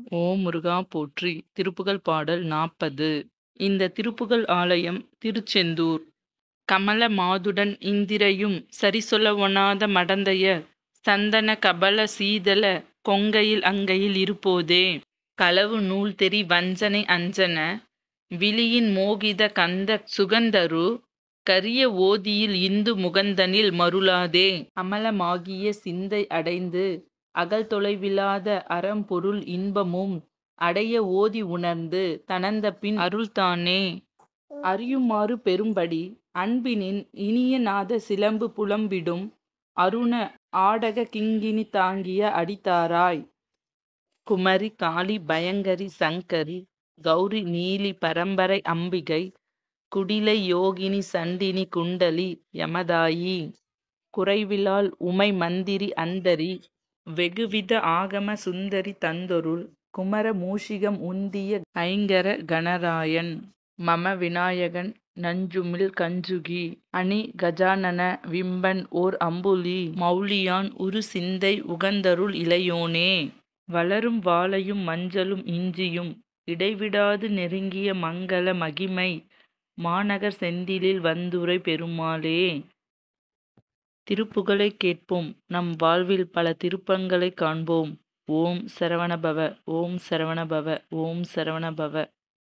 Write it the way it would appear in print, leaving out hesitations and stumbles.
ஓம் முருகா போற்றி! திருப்புகழ் பாடல் 40. இந்த திருப்புகழ் ஆலயம் திருச்செந்தூர். கமல மாதுடன் இந்திரையும் சரிசொல ஒணாத மடந்தையர் சந்தன கபல சீதள கொங்கையில் அங்கையில் இருப்போதே களவு நூல்தெரி வஞ்சனை அஞ்சன விழியின் மோகித கந்த சுகந்தரு கரிய ஓதியில் இந்து முகந்தனில் மருளாதே அமலமாகிய சிந்தை அடைந்து அகல்தொலைவிலாத அறம்பொருள் இன்பமும் அடைய ஓதி உணர்ந்து தணந்தபின் அருள்தானே அறியுமாறு பெரும்படி அன்பினின் இனிய நாத சிலம்பு புலம்பிடும் அருண ஆடக கிங்கினி தாங்கிய அடித்தாராய் குமரி காளி பயங்கரி சங்கரி கௌரி நீலி பரம்பரை அம்பிகை குடிலை யோகினி சண்டினி குண்டலி யமதாயி குறைவிலாள் உமை மந்திரி அந்தரி வெகுவித ஆகம சுந்தரி தந்தொருள் குமர மூஷிகம் உந்திய ஐங்கர கணராயன் மம விநாயகன் நஞ்சுமிழ் கஞ்சுகி அணி கஜானன விம்பன் ஓர் அம்புலி மௌலியான் உரு சிந்தை உகந்தருள் இளையோனே வளரும் வாளையும் மஞ்சளும் இஞ்சியும் இடைவிடாது நெருங்கிய மங்கள மகிமை மாநகர் செந்திலில் வந்துறை பெருமாளே. திருப்புகழைக் கேட்போம், நம் வாழ்வில் பல திருப்பங்களைக் காண்போம். ஓம் சரவணபவ! ஓம் சரவணபவ! ஓம் சரவணபவ!